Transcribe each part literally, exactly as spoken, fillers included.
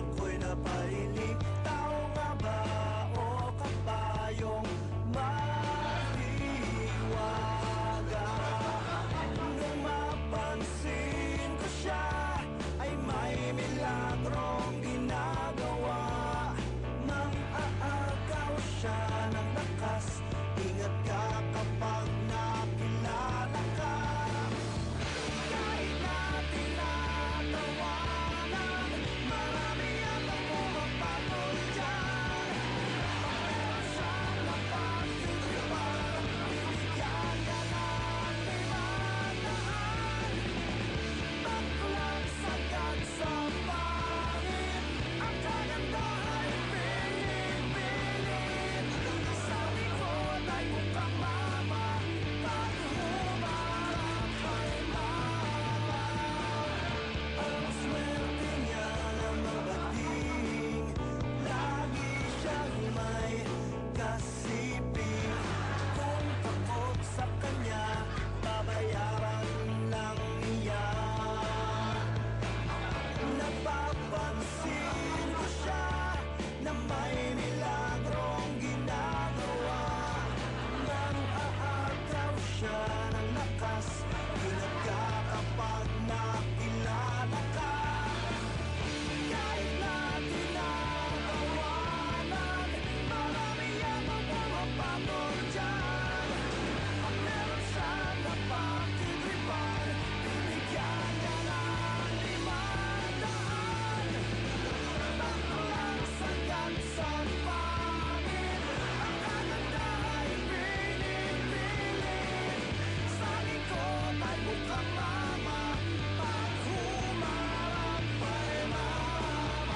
ako'y napahilig. Tao nga ba o kabayong mahiwaga? Nung mapansin ko siya, ay may milagrong ginagawa. Mang-aagaw siya ng lakas, ingat ka kapag nakilala ka. Kahit na tinatawanan, marami atang pumapatol dyan. Pag meron siyang napagtitipan, bibigyan ka ng limandaan. Baklang sagad sa pangit, ang kagandahan pilit-pilit. Sa likod ay mukhang mama, pag humarap ay mama. Ang swerte niya na mabating, lagi siyang may kasiping. Kung takot sa kanya, babayaran lang iyan. Napapansin ko siya na may milagrong ginagawa. Mang-aagaw siya ng lakas, ingat ka kapag nakilala ka. Kahit na tinatawanan, marami atang pumapatol dyan. Pag meron siyang napagtitripan, bibigyan ka ng limandaan. Baklang sagad sa pangit, ang kagandahan pilit-pilit. Sa likod ay mukhang mama, pag humarap ay mama.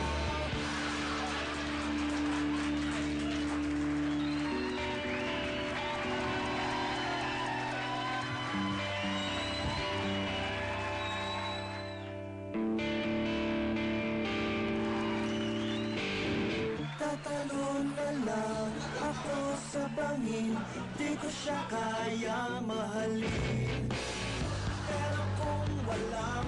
Tatalon na lang ako sa bangin, di ko siya kaya mahalin. Pero kung walang